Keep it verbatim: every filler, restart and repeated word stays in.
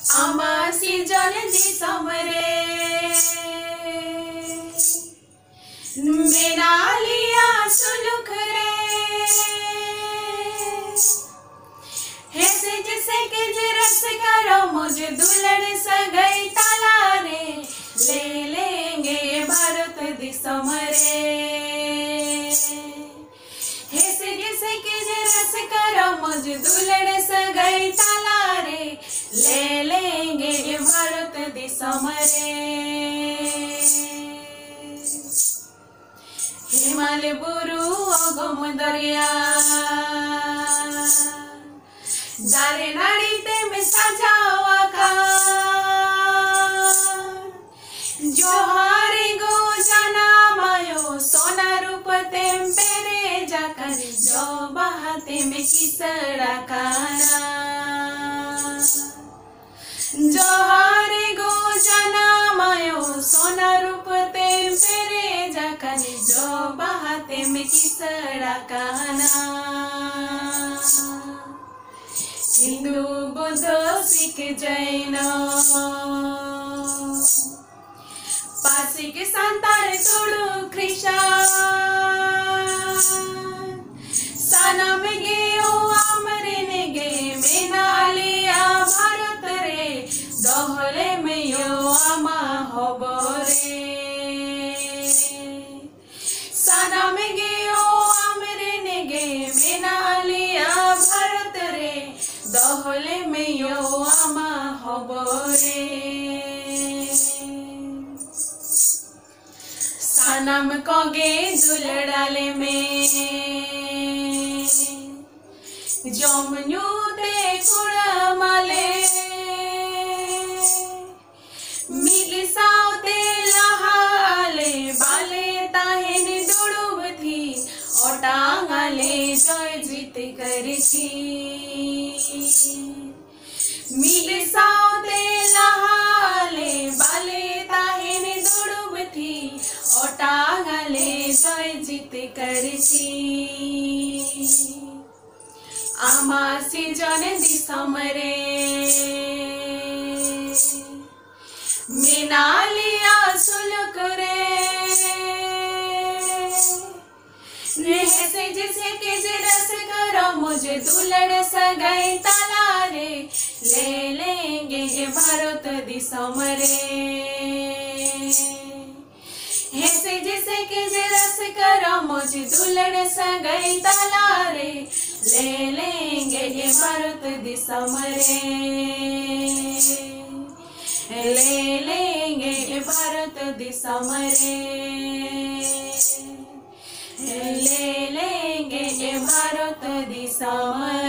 आमा सिजन दिसमरे मेरा लिया सुलुख रे हैसे जैसे के रस करो मुझे दुल्हन सगाई ताला रे ले लेंगे भारत दिसमरे हैसे जैसे के रस करो मुझे दुल्हन सगाई ताला रे ले लेंगे भारत दिसमरे हिमालय बुरु अगम दरिया जारे नाड़ी ते में सजावा का जोहारे गो जाना मायो सोना रूप तेम पेरे जाकर जो बहाते में किसड़ा काना जोहारे गो जाना मायो सोना रूप तेम पेरे जाकर जो बहाते में किसड़ा काना हिंदू बुद्ध सिख जैन पारसिक सांताल तुलु ख्रिस्टान साना में गे ओ आमरे ने गे मेनालिया भारत रे दोहले में यो आमा होबो रे साना में गे ओ आमरे ने गे मेनालिया भारत रे दोहले में यो आमा होबो रे सनम कोगे दुलड़ाले में जमुनु दे कुड़माले मिल साउते लहाले बाले ताहेन दुड़ुब थी ओटांगाले जय जीत करछी मिल साउते लहाले बाले ताहेन दुड़ुब थी ओटांगाले जय जीत करछी आमा सिजन दिसमरे मेनालिया सुलुक रे ऐसे जैसे के रस करो मुझे दुल्हन सगाई ताला रे ले लेंगे भारत दिसमरे ऐसे जैसे के रस करो मुझे दुल्हन सगाई ताला रे ले लेंगे भारत दिसमरे ले लेंगे भारत दिसमरे ले लेंगे भारत दिसमरे।